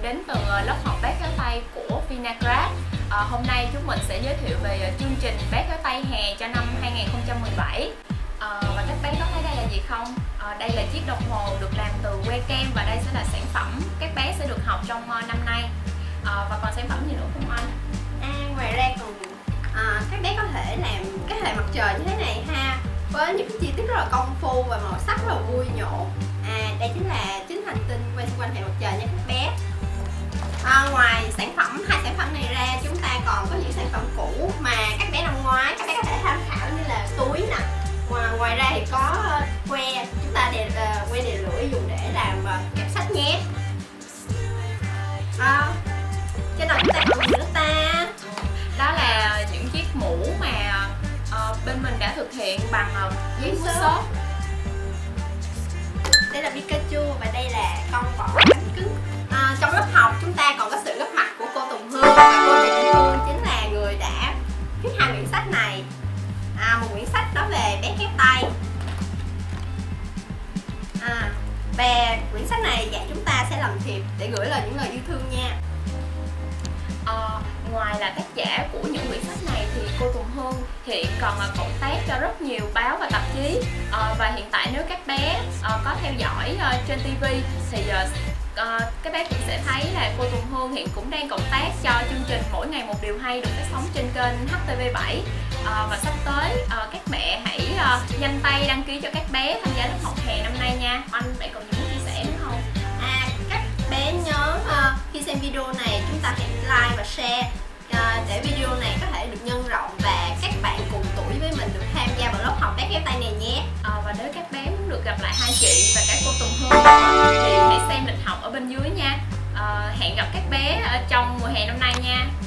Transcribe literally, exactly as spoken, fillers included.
đến từ lớp học bát khéo tay của Vinagraph. À, hôm nay chúng mình sẽ giới thiệu về chương trình bát khéo tay hè cho năm hai nghìn không trăm mười bảy. À, và các bé có thấy đây là gì không? À, đây là chiếc đồng hồ được làm từ que kem và đây sẽ là sản phẩm các bé sẽ được học trong uh, năm nay. À, và còn sản phẩm gì nữa không anh? À, ngoài ra còn à, các bé có thể làm cái hệ mặt trời như thế này ha, với những chi tiết rất là công phu và màu sắc rất là vui nhộn. À, đây chính là chính hành tinh quay xung quanh hệ mặt trời nha các bé. À, ngoài sản phẩm hai sản phẩm này ra, chúng ta còn có những sản phẩm cũ mà các bé năm ngoái các bé có thể tham khảo như là túi nè. Ngoài, ngoài ra thì có que, chúng ta để uh, que đèn lưỡi dùng để làm uh, kẹp sách nhé. À, trên đầu chúng ta còn gì nữa ta? Đó là những chiếc mũ mà uh, bên mình đã thực hiện bằng uh, giấy mút xốp. Đây là Pikachu và đây là con bọ bánh cứng. À, trong lớp học chúng ta còn có sự góp mặt của cô Tùng Hương, và cô Trịnh Hương chính là người đã viết hai quyển sách này. À, một quyển sách đó về bé khéo tay. À, và quyển sách này dạy chúng ta sẽ làm thiệp để gửi lời những lời yêu thương nha. À, ngoài là tác giả của những quyển sách này thì cô Tùng Hương hiện còn là cộng tác cho rất nhiều báo và tạp chí. À, và hiện tại nếu các bé à, có theo dõi à, trên ti vi thì à, à, các bé cũng sẽ thấy là cô Tùng Hương hiện cũng đang cộng tác cho chương trình Mỗi Ngày Một Điều Hay được phát sóng trên kênh hát tê vê bảy. À, và sắp tới à, các mẹ hãy à, nhanh tay đăng ký cho các bé tham gia lớp học hè năm nay nha. Anh bạn còn những chia sẻ nữa không? À, các bé nhớ uh, khi xem video này chúng ta hãy like và share uh, để video này có thể được nhân rộng và các bạn cùng tuổi với mình được tham gia vào lớp học bát khéo tay này nhé. À, và nếu các bé muốn được gặp lại hai chị và cả cô Tùng Hương thì hãy xem lịch học ở bên dưới nha. À, hẹn gặp các bé ở trong mùa hè năm nay nha.